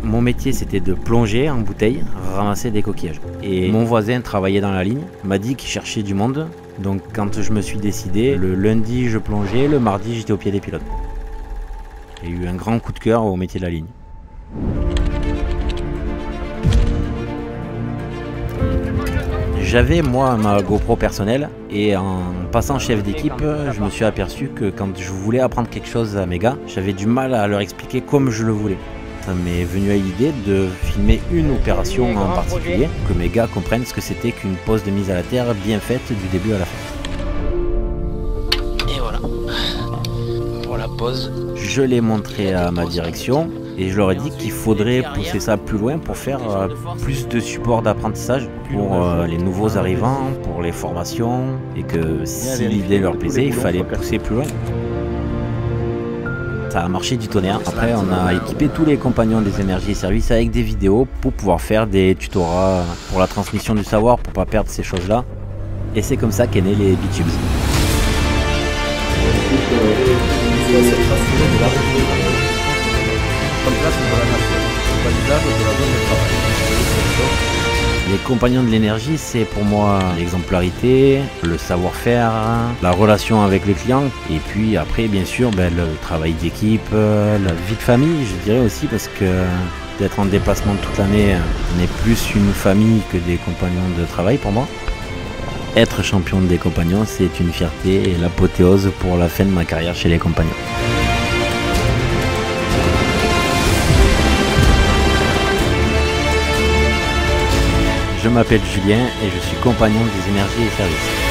Mon métier, c'était de plonger en bouteille, ramasser des coquillages. Et mon voisin travaillait dans la ligne, m'a dit qu'il cherchait du monde. Donc quand je me suis décidé, le lundi je plongeais, le mardi j'étais au pied des pilotes. J'ai eu un grand coup de cœur au métier de la ligne. J'avais moi ma GoPro personnelle et en passant chef d'équipe, je me suis aperçu que quand je voulais apprendre quelque chose à mes gars, j'avais du mal à leur expliquer comme je le voulais. Ça m'est venu à l'idée de filmer une opération en particulier, que mes gars comprennent ce que c'était qu'une pose de mise à la terre bien faite du début à la fin. Et voilà, pour la pose. Je l'ai montré à ma direction et je leur ai dit qu'il faudrait pousser ça plus loin pour faire plus de support d'apprentissage pour les nouveaux arrivants, pour les formations, et que si l'idée leur plaisait, il fallait pousser plus loin. Ça a marché du tonnerre. Après, on a équipé tous les compagnons des énergies et services avec des vidéos pour pouvoir faire des tutorats pour la transmission du savoir, pour pas perdre ces choses-là. Et c'est comme ça qu'est né les B-Tubes. Les compagnons de l'énergie, c'est pour moi l'exemplarité, le savoir-faire, la relation avec les clients, et puis après bien sûr le travail d'équipe, la vie de famille je dirais aussi, parce que d'être en déplacement toute l'année, on est plus une famille que des compagnons de travail pour moi. Être champion des compagnons, c'est une fierté et l'apothéose pour la fin de ma carrière chez les compagnons. Je m'appelle Julien et je suis compagnon des énergies et services.